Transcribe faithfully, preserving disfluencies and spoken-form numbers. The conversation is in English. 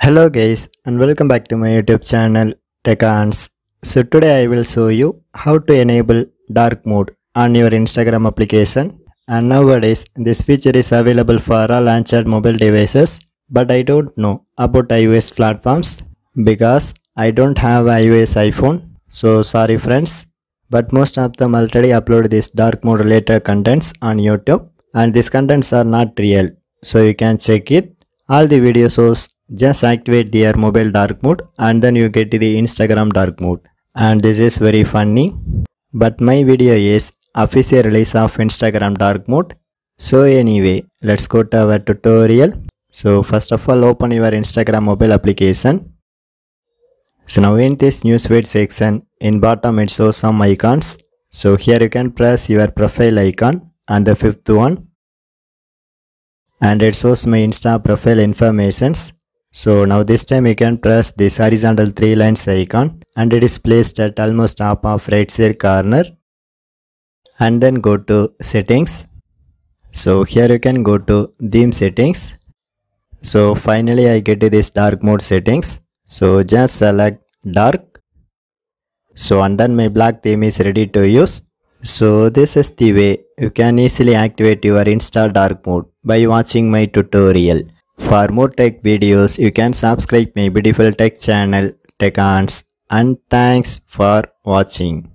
Hello guys and welcome back to my YouTube channel TechHands. So today I will show you how to enable dark mode on your Instagram application, and nowadays this feature is available for all Android mobile devices, but I don't know about iOS platforms because I don't have iOS iPhone. So sorry friends, but most of them already upload this dark mode related contents on YouTube, and these contents are not real, so you can check it. All the video shows just activate their mobile dark mode and then you get the Instagram dark mode, and this is very funny, but my video is official release of Instagram dark mode. So anyway, let's go to our tutorial. So first of all, open your Instagram mobile application. So now in this newsfeed section, in bottom it shows some icons. So here you can press your profile icon and the fifth one, and it shows my Insta profile informations. So now this time you can press this horizontal three lines icon, and it is placed at almost top of right side corner, and then go to settings. So here you can go to theme settings. So finally I get to this dark mode settings. So just select dark. So and then my black theme is ready to use. So this is the way you can easily activate your Insta dark mode by watching my tutorial. For more tech videos, you can subscribe my beautiful tech channel TechHands, and thanks for watching.